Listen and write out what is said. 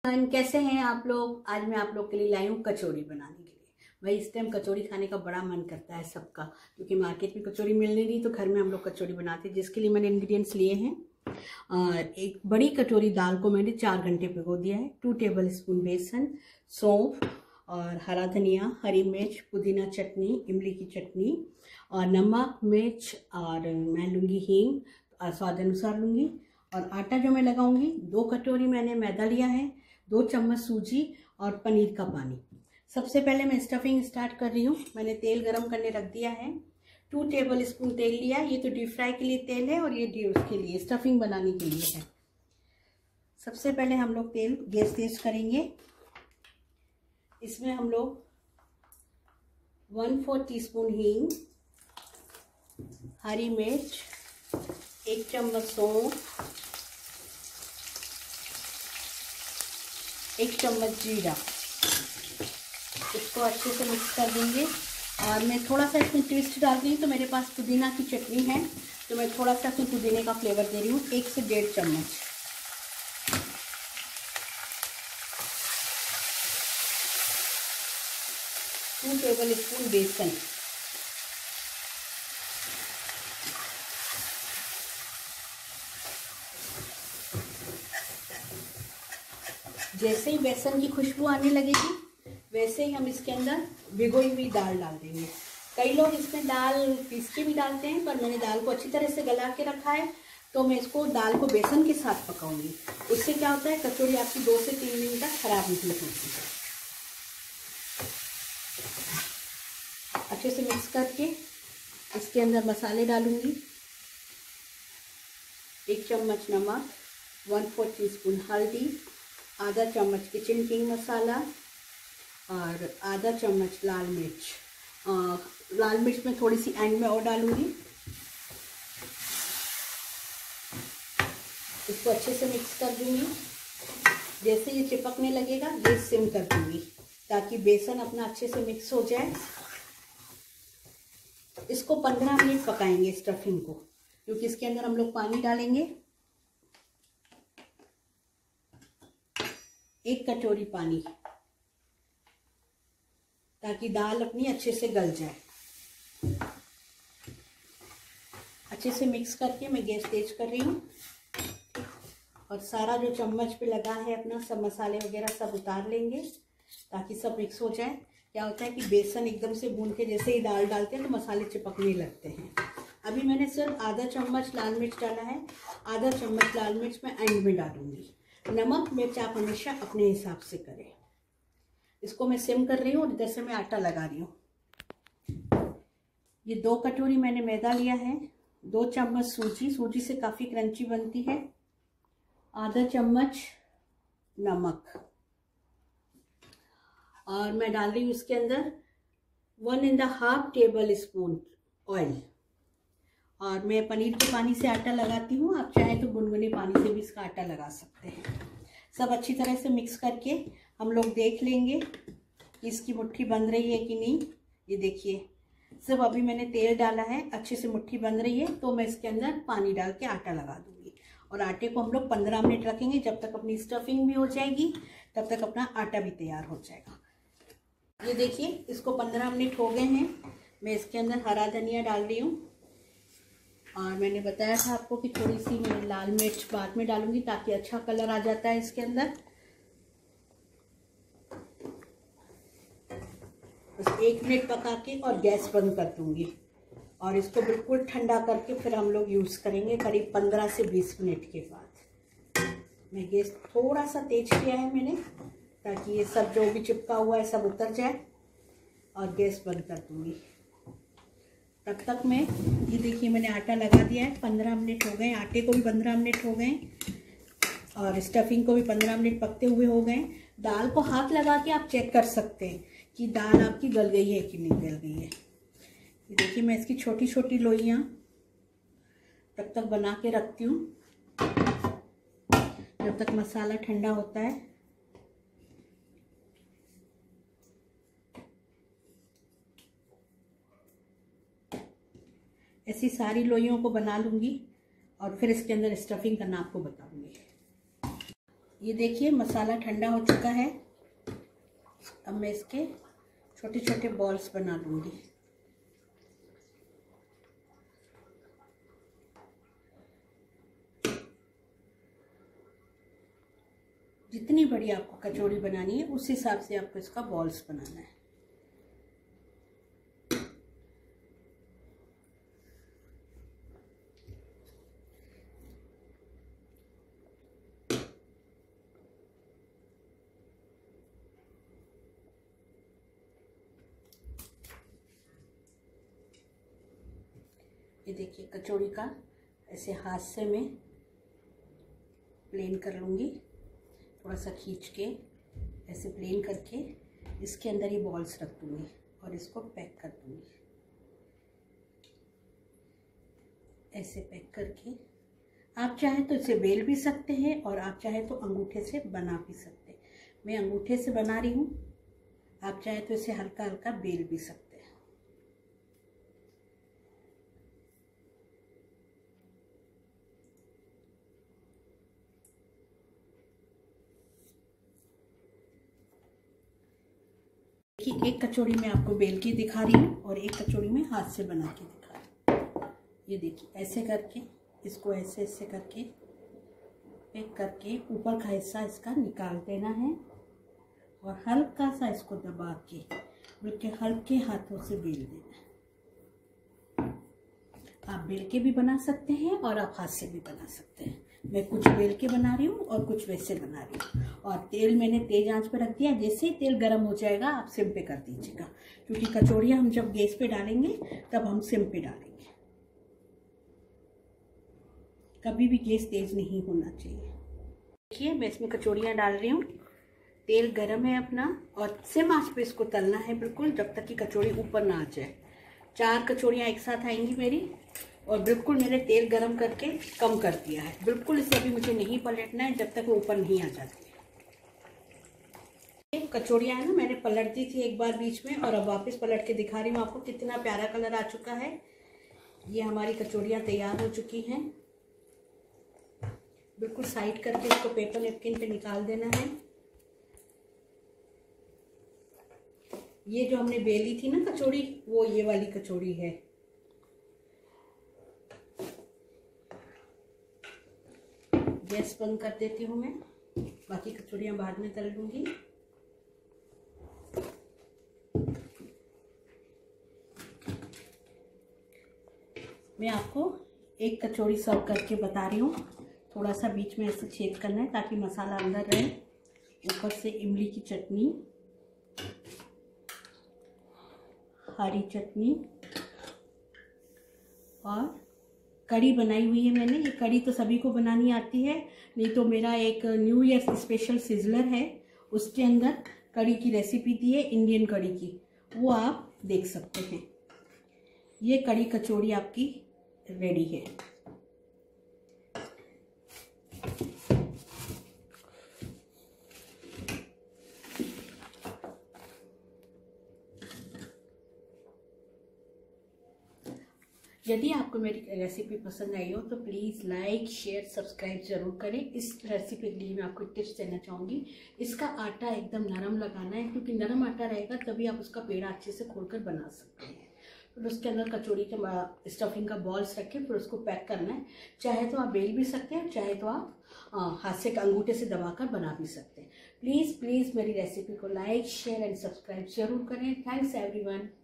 कैसे हैं आप लोग। आज मैं आप लोग के लिए लाई हूँ कचौड़ी बनाने के लिए। भाई इस टाइम कचौड़ी खाने का बड़ा मन करता है सबका, क्योंकि मार्केट में कचौड़ी मिल नहीं रही, तो घर में हम लोग कचौड़ी बनाते हैं। जिसके लिए मैंने इंग्रेडिएंट्स लिए हैं। एक बड़ी कटोरी दाल को मैंने 4 घंटे भिगो दिया है। 2 टेबल स्पून बेसन, सौंफ और हरा धनिया, हरी मिर्च, पुदीना चटनी, इमली की चटनी और नमक, मिर्च और मैं लूँगी हींग, स्वाद अनुसार लूँगी। और आटा जो मैं लगाऊंगी, 2 कटोरी मैंने मैदा लिया है, 2 चम्मच सूजी और पनीर का पानी। सबसे पहले मैं स्टफिंग स्टार्ट कर रही हूँ। मैंने तेल गरम करने रख दिया है। 2 टेबल स्पून तेल लिया। ये तो डीप फ्राई के लिए तेल है और ये उसके लिए स्टफिंग बनाने के लिए है। सबसे पहले हम लोग तेल गैस तेज करेंगे। इसमें हम लोग 1/4 टीस्पून हींग, हरी मिर्च, 1 चम्मच सौंफ, 1 चम्मच जीरा, इसको अच्छे से मिक्स कर देंगे। और मैं थोड़ा सा इसमें ट्विस्ट डाल रही हूँ, तो मेरे पास पुदीना की चटनी है, तो मैं थोड़ा सा इसमें पुदीने का फ्लेवर दे रही हूँ, 1 से 1.5 चम्मच। टू टेबल स्पून बेसन, जैसे ही बेसन की खुशबू आने लगेगी वैसे ही हम इसके अंदर भिगोई हुई दाल डाल देंगे। कई लोग इसमें दाल पीस के भी डालते हैं, पर मैंने दाल को अच्छी तरह से गला के रखा है, तो मैं इसको दाल को बेसन के साथ पकाऊंगी। उससे क्या होता है, कचौड़ी आपकी 2 से 3 दिन तक खराब नहीं होती है। अच्छे से मिक्स करके इसके अंदर मसाले डालूंगी। 1 चम्मच नमक, 1/4 टीस्पून हल्दी, आधा चम्मच किचन किंग मसाला और आधा चम्मच लाल मिर्च। लाल मिर्च मैं थोड़ी सी एंड में और डालूंगी। इसको अच्छे से मिक्स कर दूंगी। जैसे ये चिपकने लगेगा गैस सिम कर दूंगी, ताकि बेसन अपना अच्छे से मिक्स हो जाए। इसको 15 मिनट पकाएंगे स्टफिंग को, क्योंकि इसके अंदर हम लोग पानी डालेंगे। 1 कटोरी पानी, ताकि दाल अपनी अच्छे से गल जाए। अच्छे से मिक्स करके मैं गैस तेज कर रही हूँ और सारा जो चम्मच पे लगा है अपना सब मसाले वगैरह सब उतार लेंगे, ताकि सब मिक्स हो जाए। क्या होता है कि बेसन एकदम से भून के जैसे ही दाल डालते हैं तो मसाले चिपकने लगते हैं। अभी मैंने सिर्फ आधा चम्मच लाल मिर्च डाला है। आधा चम्मच लाल मिर्च मैं एंड में डालूंगी। नमक मिर्च आप हमेशा अपने हिसाब से करें। इसको मैं सिम कर रही हूँ और इधर से मैं आटा लगा रही हूँ। ये 2 कटोरी मैंने मैदा लिया है, 2 चम्मच सूजी से काफ़ी क्रंची बनती है, आधा चम्मच नमक, और मैं डाल रही हूँ इसके अंदर 1.5 टेबल स्पून ऑयल। और मैं पनीर के पानी से आटा लगाती हूँ, आप चाहे तो गुनगुने पानी से भी इसका आटा लगा सकते हैं। सब अच्छी तरह से मिक्स करके हम लोग देख लेंगे कि इसकी मुट्ठी बंध रही है कि नहीं। ये देखिए, सिर्फ अभी मैंने तेल डाला है, अच्छे से मुट्ठी बंध रही है, तो मैं इसके अंदर पानी डाल के आटा लगा दूंगी। और आटे को हम लोग 15 मिनट रखेंगे, जब तक अपनी स्टफिंग भी हो जाएगी तब तक अपना आटा भी तैयार हो जाएगा। ये देखिए, इसको 15 मिनट हो गए हैं। मैं इसके अंदर हरा धनिया डाल रही हूँ, और मैंने बताया था आपको कि थोड़ी सी मैं लाल मिर्च बाद में डालूंगी, ताकि अच्छा कलर आ जाता है इसके अंदर। बस 1 मिनट पका के और गैस बंद कर दूंगी, और इसको बिल्कुल ठंडा करके फिर हम लोग यूज़ करेंगे करीब 15 से 20 मिनट के बाद। मैं गैस थोड़ा सा तेज किया है मैंने, ताकि ये सब जो भी चिपका हुआ है सब उतर जाए, और गैस बंद कर दूंगी। तब तक मैं, ये देखिए मैंने आटा लगा दिया है। 15 मिनट हो गए, आटे को भी 15 मिनट हो गए और स्टफिंग को भी 15 मिनट पकते हुए हो गए। दाल को हाथ लगा के आप चेक कर सकते हैं कि दाल आपकी गल गई है कि नहीं गल गई है। ये देखिए, मैं इसकी छोटी छोटी लोइयाँ तब तक बना के रखती हूँ जब तक मसाला ठंडा होता है। ऐसी सारी लोइयों को बना लूँगी और फिर इसके अंदर स्टफिंग करना आपको बताऊँगी। ये देखिए मसाला ठंडा हो चुका है। अब मैं इसके छोटे छोटे बॉल्स बना लूँगी। जितनी बड़ी आपको कचौड़ी बनानी है उस हिसाब से आपको इसका बॉल्स बनाना है। ये देखिए कचौड़ी का ऐसे हाथ से मैं प्लेन कर लूँगी, थोड़ा सा खींच के ऐसे प्लेन करके इसके अंदर ये बॉल्स रख दूँगी और इसको पैक कर दूँगी। ऐसे पैक करके आप चाहे तो इसे बेल भी सकते हैं और आप चाहे तो अंगूठे से बना भी सकते हैं। मैं अंगूठे से बना रही हूँ, आप चाहे तो इसे हल्का हल्का बेल भी सकते हैं। कि एक कचौड़ी मैं आपको बेल के दिखा रही हूँ और एक कचौड़ी में हाथ से बना के दिखा रही हूँ। ये देखिए ऐसे करके इसको ऐसे ऐसे करके पैक करके ऊपर का हिस्सा इसका निकाल देना है और हल्का सा इसको दबा के बल्कि हल्के हाथों से बेल देना है। आप बेल के भी बना सकते हैं और आप हाथ से भी बना सकते हैं। मैं कुछ बेल के बना रही हूँ और कुछ वैसे बना रही हूँ। और तेल मैंने तेज आंच पर रख दिया। जैसे ही तेल गर्म हो जाएगा आप सिम पे कर दीजिएगा, क्योंकि कचौड़ियाँ हम जब गैस पे डालेंगे तब हम सिम पे डालेंगे। कभी भी गैस तेज नहीं होना चाहिए। देखिए मैं इसमें कचौड़ियाँ डाल रही हूँ। तेल गर्म है अपना और सिम आंच पे इसको तलना है बिल्कुल, जब तक कि कचौड़ी ऊपर ना आ जाए। 4 कचौड़ियाँ एक साथ आएंगी मेरी और बिल्कुल मैंने तेल गरम करके कम कर दिया है। बिल्कुल इसे अभी मुझे नहीं पलटना है जब तक वो ऊपर नहीं आ जाती। कचौड़ियाँ है ना, मैंने पलट दी थी एक बार बीच में और अब वापस पलट के दिखा रही हूँ आपको। कितना प्यारा कलर आ चुका है। ये हमारी कचौड़ियाँ तैयार हो चुकी हैं। बिल्कुल साइड करके इसको पेपर नैपकिन पे निकाल देना है। ये जो हमने बेली थी ना कचौड़ी, वो ये वाली कचौड़ी है। गैस बंद कर देती हूँ मैं, बाकी कचौड़ियाँ बाद में तल लूँगी। मैं आपको एक कचौड़ी सर्व करके बता रही हूँ। थोड़ा सा बीच में ऐसे छेद करना है ताकि मसाला अंदर रहे। ऊपर से इमली की चटनी, हरी चटनी और कड़ी बनाई हुई है मैंने। ये कड़ी तो सभी को बनानी आती है, नहीं तो मेरा एक न्यू ईयर स्पेशल सिजलर है, उसके अंदर कड़ी की रेसिपी दी है, इंडियन कड़ी की, वो आप देख सकते हैं। ये कड़ी कचौड़ी आपकी रेडी है। यदि आपको मेरी रेसिपी पसंद आई हो तो प्लीज़ लाइक शेयर सब्सक्राइब ज़रूर करें। इस रेसिपी के लिए मैं आपको टिप्स देना चाहूँगी। इसका आटा एकदम नरम लगाना है, क्योंकि नरम आटा रहेगा तभी आप उसका पेड़ा अच्छे से खोलकर बना सकते हैं। फिर उसके अंदर कचौड़ी के स्टफिंग का बॉल्स रखें, फिर उसको पैक करना है। चाहे तो आप बेल भी सकते हैं, चाहे तो आप हाथ से अंगूठे से दबाकर बना भी सकते हैं। प्लीज़ मेरी रेसिपी को लाइक शेयर एंड सब्सक्राइब ज़रूर करें। Thanks everyone.